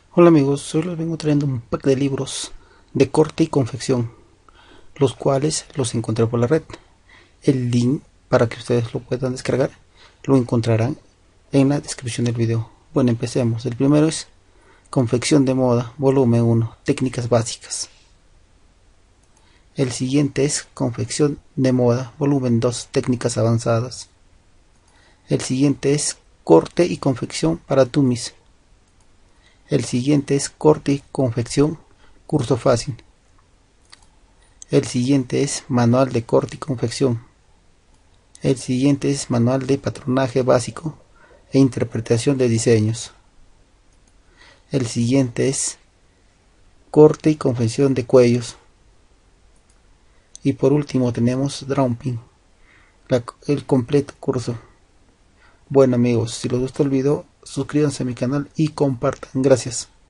Hola amigos, hoy les vengo trayendo un pack de libros de corte y confección, los cuales los encontré por la red. El link para que ustedes lo puedan descargar lo encontrarán en la descripción del video. Bueno, empecemos. El primero es Confección de Moda, volumen 1, técnicas básicas. El siguiente es Confección de Moda, volumen 2, técnicas avanzadas. El siguiente es Corte y confección para tumis. El siguiente es Corte y confección, curso fácil. El siguiente es Manual de corte y confección. El siguiente es Manual de patronaje básico e interpretación de diseños. El siguiente es Corte y confección de cuellos. Y por último tenemos Drawing, el completo curso. Bueno amigos, si les gustó el video, suscríbanse a mi canal y compartan. Gracias.